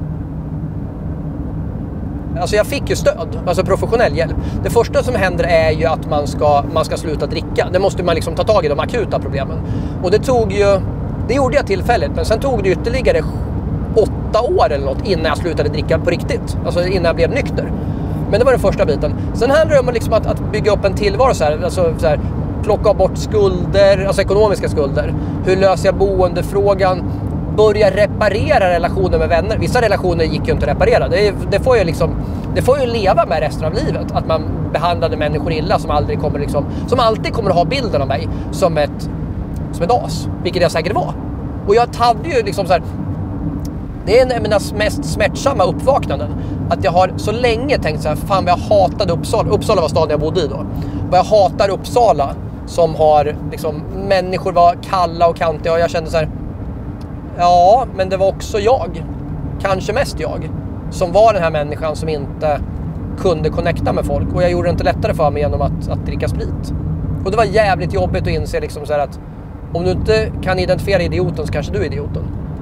Alltså jag fick ju stöd, alltså professionell hjälp. Det första som händer är ju att man ska sluta dricka. Det måste man liksom ta tag i, de akuta problemen. Och det gjorde jag tillfälligt, men sen tog det ytterligare 8 år eller något innan jag slutade dricka på riktigt. Alltså innan jag blev nykter. Men det var den första biten. Sen handlar det om liksom att bygga upp en tillvaro så här, alltså så här, plocka bort skulder, alltså ekonomiska skulder. Hur löser jag boendefrågan? Börja reparera relationer med vänner. Vissa relationer gick ju inte att reparera. Det får ju leva med resten av livet. Att man behandlade människor illa som alltid kommer att ha bilden av mig som ett as. Vilket jag säkert var. Och jag hade ju liksom så här, det är en av mina mest smärtsamma uppvaknanden. Att jag har så länge tänkt så här, fan vad jag hatade Uppsala. Uppsala var staden jag bodde i då. Vad jag hatar Uppsala, som har liksom, människor var kalla och kantiga, och jag kände så här, ja, men det var också jag, kanske mest jag, som var den här människan som inte kunde connecta med folk. Och jag gjorde det inte lättare för mig genom att dricka sprit. Och det var jävligt jobbigt att inse liksom så här att om du inte kan identifiera idioten så kanske du är idioten.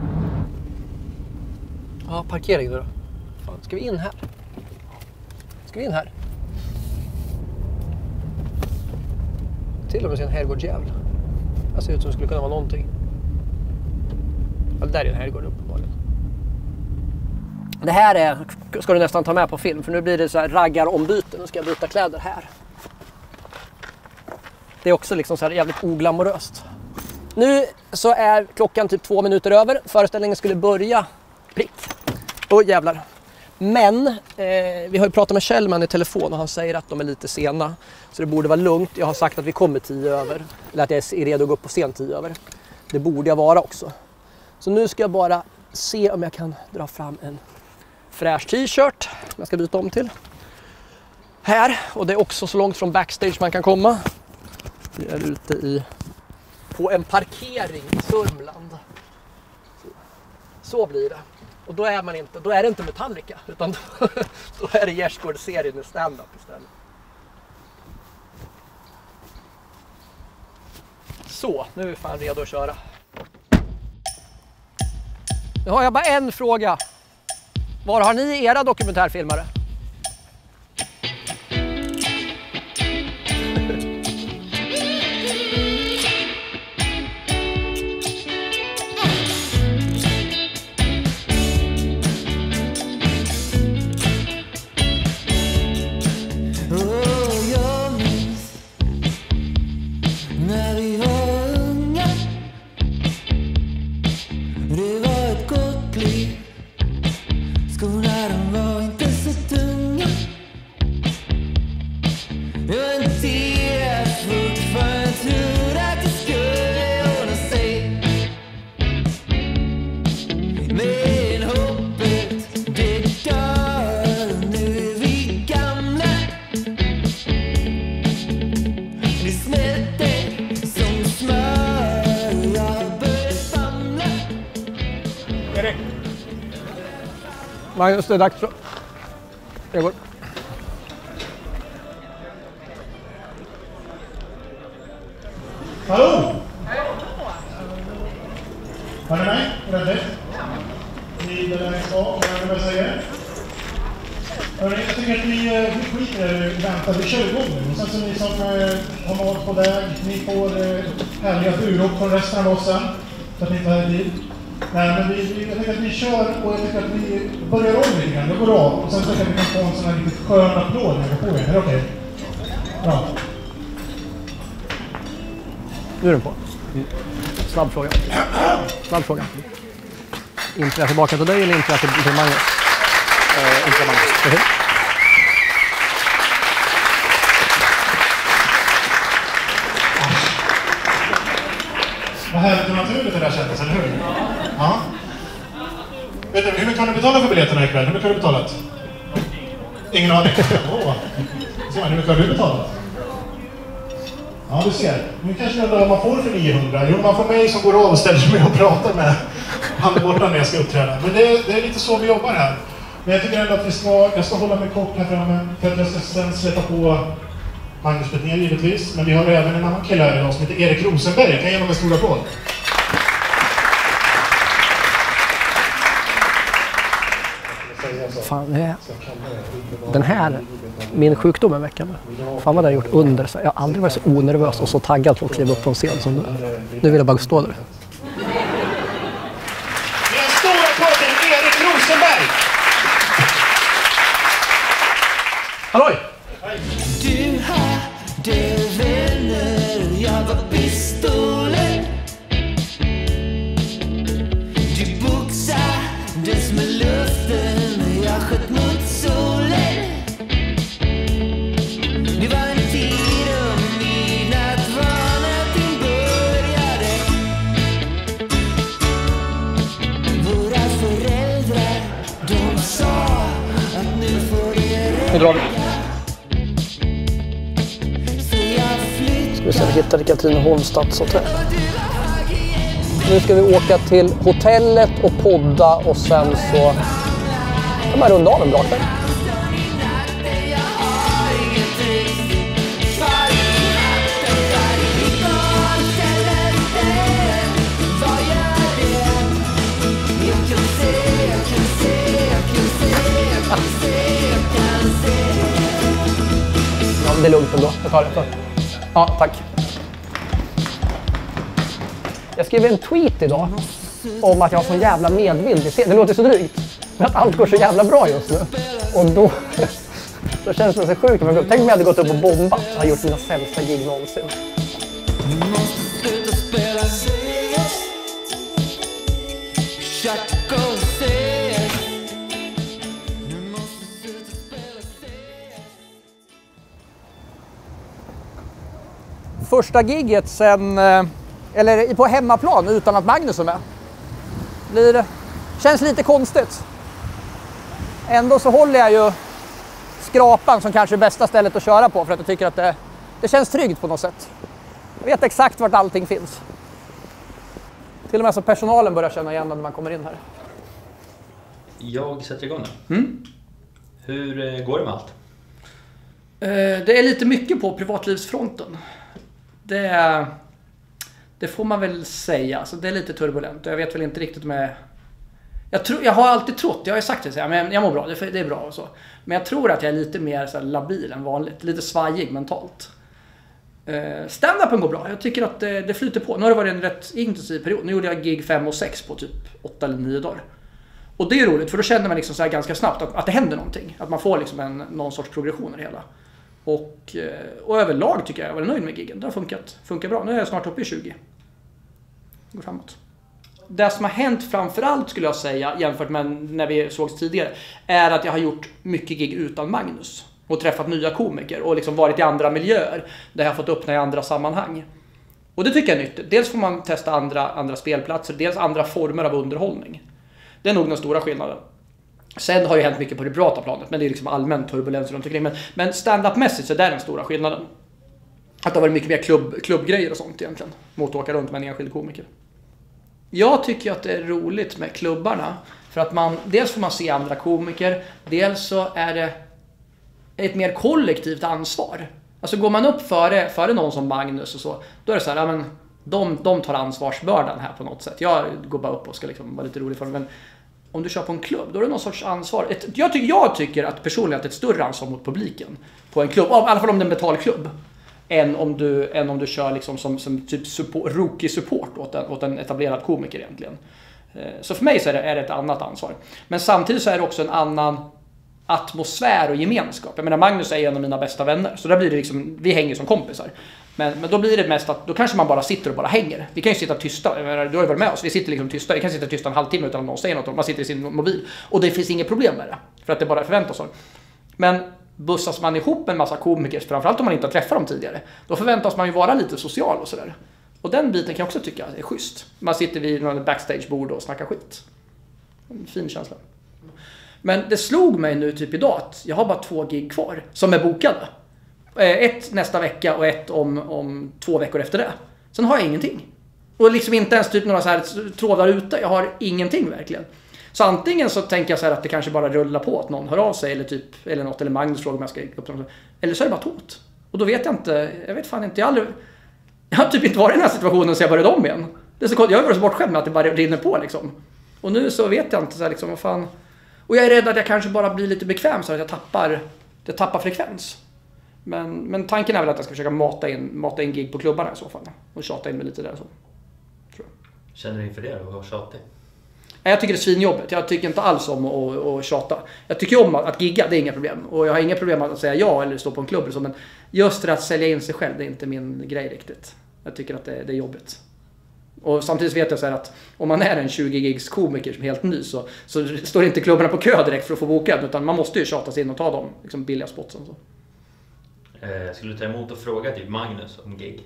Ja, parkering då. Fan, ska vi in här? Till och med en herrgårdsjävla. Det ser ut som det skulle kunna vara någonting. Ja, det där är en herrgård uppenbarligen. Det här ska du nästan ta med på film, för nu blir det så här raggarombyte. Nu ska jag byta kläder här. Det är också liksom så här jävligt oglamoröst. Nu så är klockan typ 2 minuter över. Föreställningen skulle börja prick. Åh jävlar. Men vi har ju pratat med Kjellman i telefon och han säger att de är lite sena. Så det borde vara lugnt. Jag har sagt att vi kommer 10 över. Eller att jag är redo att gå upp på scen 10 över. Det borde jag vara också. Så nu ska jag bara se om jag kan dra fram en fräsch t-shirt som jag ska byta om till. Här. Och det är också så långt från backstage man kan komma. Vi är ute på en parkering i Sörmland. Så blir det. Och då är det inte Metallica, utan då är det Gärsgård-serien med stand-up istället. Så, nu är vi fan redo att köra. Nu har jag bara en fråga. Var har ni era dokumentärfilmare? Skorna de var inte så tunga. Jag var inte fortfarande tror att det skulle ordna sig. Men hoppet det dör. Nu är vi gamla. Det smälter som smör. Jag börjar famla. Erik. Magnus, det är dags så. Jag går. Hallå! Hör ni mig? Räddigt? Ni är där kvar, vad är det jag säger? Hörrni, jag tycker att vi skiter väntar, vi kör igång nu. Och sen så ni som har mat på väg, ni får härliga burop från resten av oss sen. Så att ni inte har tid. Nej, men jag tycker att vi kör och jag tycker att vi börjar om lite grann. Det går av. Och sen så kan vi få en sån här riktigt skön applåd när vi får er. Är det okej? Bra. Nu är den på. Snabb fråga. Inte jag tillbaka till dig eller inte jag till Magnus? Inte Magnus. Okay. Vad härligt och naturligt det där kändes, eller hur? Ja. Vet du, hur mycket har ni betalat för biljetterna ikväll? Hur mycket har du betalat? Ingen aning. Hur mycket har du betalat? Ja, du ser. Nu kanske undrar vad man får för 900. Jo, man får mig som går av och ställer sig med och pratar med han borta när jag ska uppträda. Men det är lite så vi jobbar här. Men jag tycker ändå att jag ska hålla mig kort här framme för att jag ska sen släppa på Magnus Betnér givetvis. Men vi har även en annan kille här idag som heter Erik Rosenberg. Kan jag ge honom en stor applåd? Fan, den här, min sjukdom en vecka med. Fan vad det har gjort under. Jag har aldrig varit så onervös och så taggad för att kliva upp på en scen som nu. Nu vill jag bara stå där. Det är en stor applåd till Erik Rosenberg! Halloj! Du hade vänner, jag var pistolen. Du boxades med luften, jag sköt mot solen. Det var en tid om midnatt var när din började. Våra föräldrar, de sa att nu får det räcka. Nu ska vi hitta Katrineholms stadshotell. Nu ska vi åka till hotellet och podda och sen så kan man runda av en bra kväll. Ja, det är lugnt ändå. Jag tar det. Ja, tack. Jag skrev en tweet idag om att jag har sån jävla medvind. Det låter så drygt. Men att allt går så jävla bra just nu. Och då känns det så sjukt. Tänk om jag hade gått upp och bombat och har gjort mina sämsta gig någonsin. Första giget sen, eller på hemmaplan utan att Magnus är med. Känns lite konstigt. Ändå så håller jag ju skrapan som kanske är bästa stället att köra på för att jag tycker att det känns tryggt på något sätt. Jag vet exakt vart allting finns. Till och med så personalen börjar känna igen när man kommer in här. Jag sätter igång nu. Hur går det med allt? Det är lite mycket på privatlivsfronten. Det får man väl säga. Alltså, det är lite turbulent. Jag vet väl inte riktigt med... Jag har alltid trott, jag har sagt det, men jag mår bra, det är bra och så. Men jag tror att jag är lite mer så här labil än vanligt. Lite svajig mentalt. Stand-upen går bra. Jag tycker att det flyter på. Nu har det varit en rätt intensiv period. Nu gjorde jag gig 5 och 6 på typ 8 eller 9 dagar. Och det är roligt, för då känner man liksom så här ganska snabbt att det händer någonting. Att man får liksom någon sorts progression i det hela. Och överlag tycker jag var nöjd med giggen. Det har funkar bra. Nu är jag snart uppe i 20. Går framåt. det som har hänt framförallt skulle jag säga, jämfört med när vi sågs tidigare, är att jag har gjort mycket gig utan Magnus. Och träffat nya komiker och liksom varit i andra miljöer där jag har fått öppna i andra sammanhang. Och det tycker jag är nyttigt. Dels får man testa andra spelplatser, dels andra former av underhållning. Det är nog den stora skillnaden. Sen har ju hänt mycket på det privata planet, men det är liksom allmän turbulens runt omkring. Men stand-up-mässigt så är det den stora skillnaden. Att det har varit mycket mer klubbgrejer och sånt egentligen, mot att åka runt med en enskild komiker. Jag tycker att det är roligt med klubbarna, för att dels får man se andra komiker, dels så är det ett mer kollektivt ansvar. Alltså går man upp före någon som Magnus och så, då är det så här, ja, men de tar ansvarsbördan här på något sätt. Jag går bara upp och ska liksom vara lite rolig för dem, men om du kör på en klubb, då är det någon sorts ansvar. Jag tycker att personligen att det är ett större ansvar mot publiken på en klubb, i alla fall om det är en betalklubb, än om du kör liksom som typ rookie-support åt en etablerad komiker egentligen. Så för mig så är det ett annat ansvar. Men samtidigt så är det också en annan atmosfär och gemenskap. Jag menar, Magnus är en av mina bästa vänner, så där blir det liksom, vi hänger som kompisar. Men då blir det mest att då kanske man bara sitter och bara hänger. Vi kan ju sitta tysta, du har ju varit med oss, vi sitter liksom tysta. Vi kan sitta tysta en halvtimme utan att någon säger något, man sitter i sin mobil. Och det finns inget problem med det, för att det bara förväntas av. Men bussas man ihop med en massa komiker, framförallt om man inte har träffat dem tidigare, då förväntas man ju vara lite social och sådär. Och den biten kan jag också tycka är schysst. Man sitter vid någon backstagebord och snackar skit. En fin känsla. Men det slog mig nu typ idag att jag har bara 2 gig kvar som är bokade. Ett nästa vecka och ett om 2 veckor efter det. Sen har jag ingenting. Och liksom inte ens typ några så här trådar ute. Jag har ingenting verkligen. Så antingen så tänker jag så här att det kanske bara rullar på att någon hör av sig eller något, eller Magnus frågar om jag ska upp dem. Eller så är det bara tomt. Och då vet jag inte, jag vet fan inte, jag har typ inte varit i den här situationen så jag började om igen. Det är så kort, jag har varit så bortskämd med att det bara rinner på liksom. Och nu så vet jag inte så här liksom, vad fan. Och jag är rädd att jag kanske bara blir lite bekväm så att jag tappar frekvens. Men tanken är väl att jag ska försöka mata in gig på klubbarna i så fall. Och tjata in mig lite där så. Tror jag. Känner du inför det då? Att tjata? Jag tycker det är svinjobbigt. Jag tycker inte alls om att tjata. Jag tycker om att gigga, det är inga problem. Och jag har inga problem att säga ja eller stå på en klubb eller så. Men just det att sälja in sig själv, det är inte min grej riktigt. Jag tycker att det är jobbigt. Och samtidigt vet jag så här att om man är en 20-gigs komiker som är helt ny så står inte klubbarna på kö direkt för att få boka, utan man måste ju tjata sig in och ta de liksom billiga spotsen. Så. Skulle du ta emot och fråga typ Magnus om gig?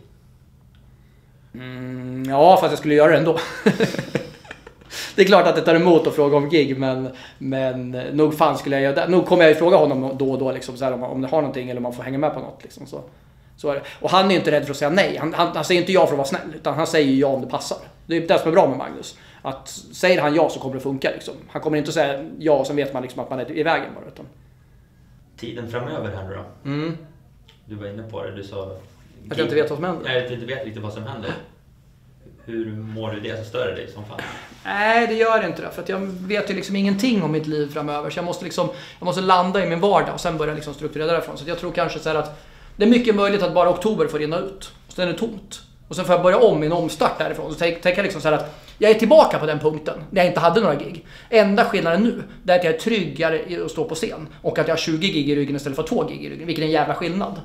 Ja, fast jag skulle göra det ändå. Det är klart att det tar emot att fråga om gig, men nog fan skulle jag göra det. Nog kommer jag ju fråga honom då och då liksom, så här, om det har någonting eller om man får hänga med på något. Liksom, så är det. Och han är ju inte rädd för att säga nej. Han säger inte ja för att vara snäll, utan han säger ja om det passar. Det är det som är bra med Magnus. Att säger han ja så kommer det funka. Liksom. Han kommer inte att säga ja och sen vet man liksom att man är i vägen bara. Utan. Tiden framöver här nu då? Mm. Du var inne på det, du sa... Att jag inte vet vad som händer? Jag inte vet riktigt vad som händer. Hur mår du det så stör dig som fan? Nej, det gör inte det. För att jag vet ju liksom ingenting om mitt liv framöver. Så jag måste landa i min vardag och sen börja liksom strukturera därifrån. Så jag tror kanske så här att det är mycket möjligt att bara oktober får rinna ut. Och sen är det tomt. Och sen får jag börja om i en omstart därifrån. Så tänker jag liksom så här att jag är tillbaka på den punkten när jag inte hade några gig. Enda skillnaden nu är att jag är tryggare i att stå på scen. Och att jag har 20 gig i ryggen istället för 2 gig i ryggen. Vilket är en jävla skillnad.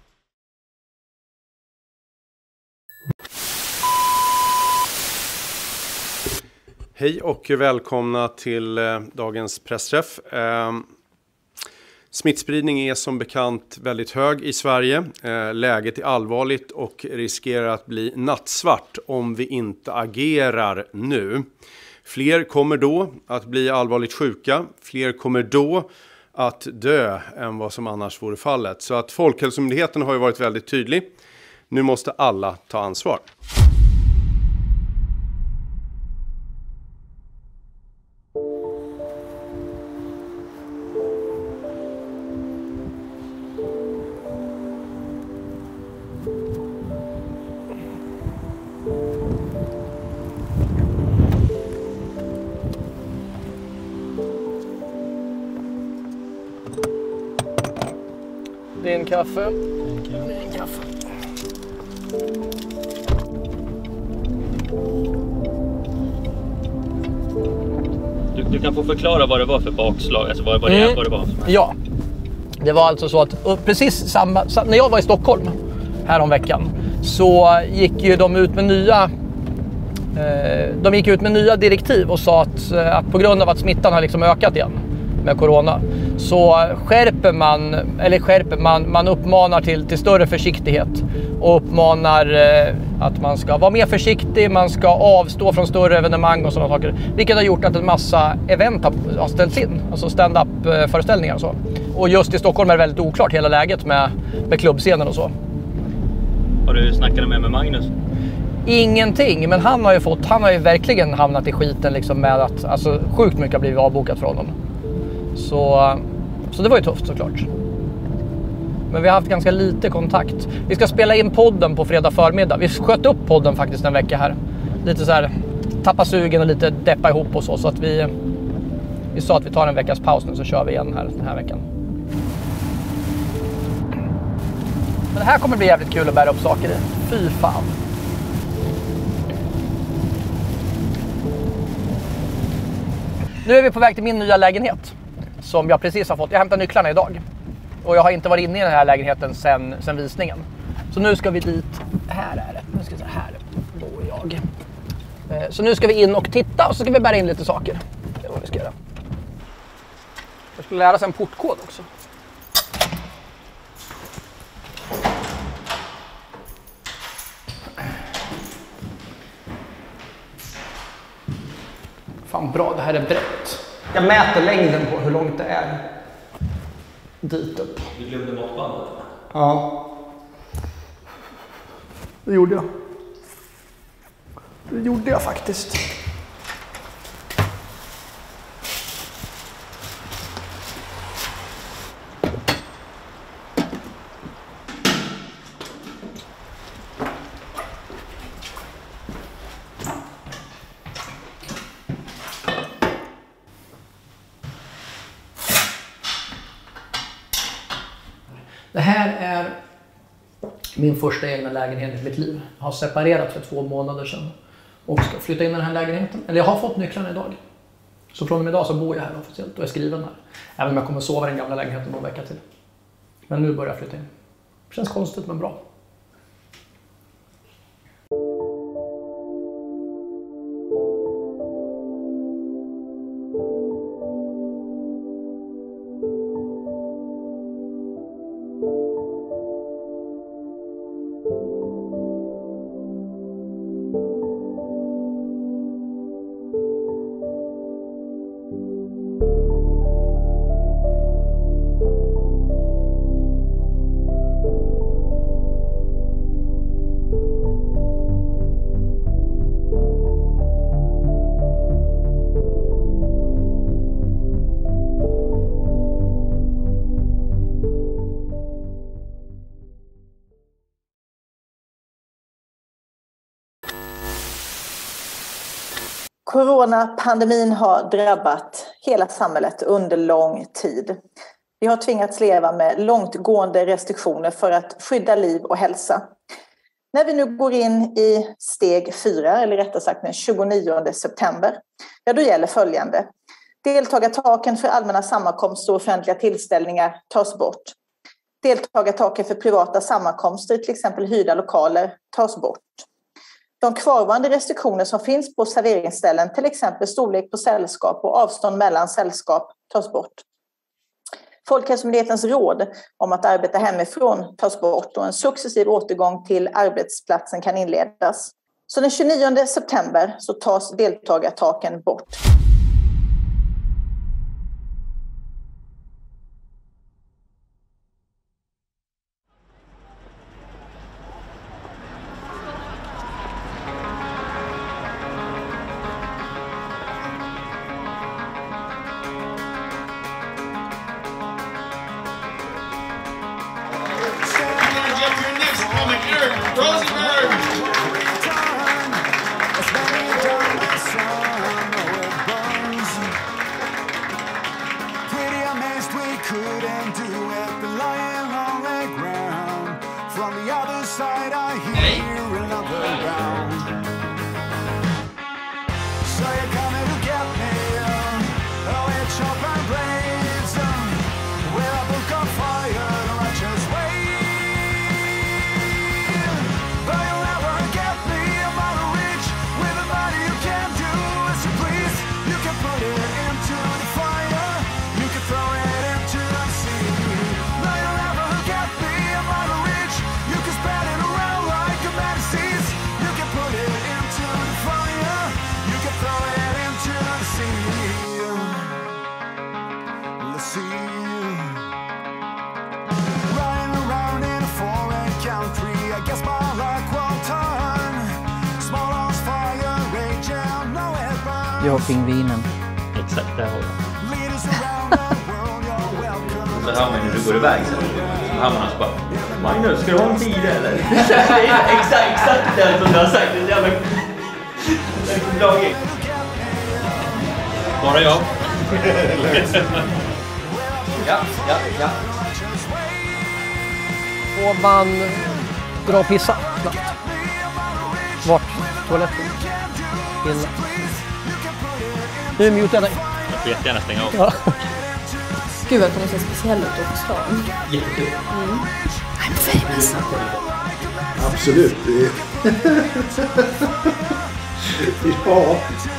Hej och välkomna till dagens pressträff. Smittspridning är som bekant väldigt hög i Sverige. Läget är allvarligt och riskerar att bli nattsvart om vi inte agerar nu. Fler kommer då att bli allvarligt sjuka. Fler kommer då att dö än vad som annars vore fallet. Så att Folkhälsomyndigheten har ju varit väldigt tydlig. Nu måste alla ta ansvar. Din kaffe. Min kaffe. Du kan få förklara vad det var för bakslag, alltså vad det var. Ja, det var alltså så att precis när jag var i Stockholm här om veckan så gick ju de ut med nya De gick ut med nya direktiv och sa att på grund av att smittan har liksom ökat igen med corona, så man uppmanar till större försiktighet och uppmanar att man ska vara mer försiktig, man ska avstå från större evenemang och sådana saker. Vilket har gjort att en massa event har ställts in, alltså stand-up föreställningar och så. Och just i Stockholm är det väldigt oklart hela läget med klubbscenen och så. Har du snackat med Magnus? Ingenting, men han har ju verkligen hamnat i skiten liksom med att alltså, sjukt mycket har blivit avbokat från honom. Så det var ju tufft såklart. Men vi har haft ganska lite kontakt. Vi ska spela in podden på fredag förmiddag. Vi sköt upp podden faktiskt en vecka här. Lite så här tappa sugen och lite deppa ihop och så att vi sa att vi tar en veckas paus nu, så kör vi igen här den här veckan. Men det här kommer bli jävligt kul att bära upp saker i. Fy fan. Nu är vi på väg till min nya lägenhet som jag precis har fått. Jag hämtar nycklarna idag. Och jag har inte varit inne i den här lägenheten sen visningen. Så nu ska vi dit. Här är det. Nu ska vi se, här bor jag. Så nu ska vi in och titta och så ska vi bära in lite saker. Det är vad vi ska göra. Jag skulle lära sig en portkod också. Fan bra, det här är brett. Jag mäter längden på hur långt det är. Dit upp. Du glömde måttbandet? Ja. Det gjorde jag. Det gjorde jag faktiskt. Det här är min första egna lägenhet i mitt liv. Jag har separerat för 2 månader sedan och ska flytta in i den här lägenheten. Eller jag har fått nycklarna idag. Så från och med idag så bor jag här officiellt och är skriven här. Även om jag kommer sova i den gamla lägenheten någon vecka till. Men nu börjar jag flytta in. Det känns konstigt men bra. Coronapandemin har drabbat hela samhället under lång tid. Vi har tvingats leva med långtgående restriktioner för att skydda liv och hälsa. När vi nu går in i steg 4, eller rättare sagt den 29 september, ja då gäller följande. Deltagartaken för allmänna sammankomster och offentliga tillställningar tas bort. Deltagartaken för privata sammankomster, till exempel hyrda lokaler, tas bort. De kvarvarande restriktioner som finns på serveringsställen, till exempel storlek på sällskap och avstånd mellan sällskap, tas bort. Folkhälsomyndighetens råd om att arbeta hemifrån tas bort och en successiv återgång till arbetsplatsen kan inledas. Så den 29 september så tas deltagartaken bort. But you'll never get me, I'm out of reach with a body Riding around in a foreign country, I guess my luck won't turn. Small arms fire raging, no weapon. Jag och pingvinen. Exakt, där har jag. Leaders around the world, you're welcome. Så hör man när du går iväg sen. Så hör man alltså bara, Magnus, ska du ha en bira eller? Det är exakt det som du har sagt. Det är jävla lagigt. Bara jag. Ja. Får man dra och pissa snabbt? Vart? Toaletten? Inne. Nu mutar jag dig. Jag får jättegärna stänga av. Ja. Gud, jag kommer se speciell ut på stan. Jättekul. I'm famous. Absolut. Ja.